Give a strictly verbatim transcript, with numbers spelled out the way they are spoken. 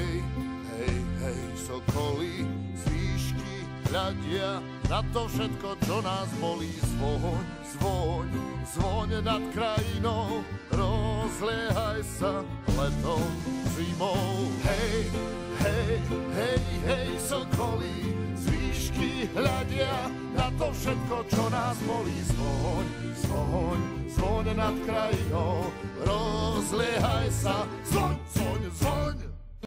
Hej, hej, hej, sokoly z výšky hľadia na to všetko, čo nás bolí. Zvoň, zvoň, zvoň nad krajinou, rozliehaj sa letom, zimou. Hej, hej, hej, hej, sokoly z výšky hľadia na to všetko, čo nás bolí. Zvoň, zvoň, zvoň nad krajinou, rozliehaj sa, zvoň, zvoň, zvoň.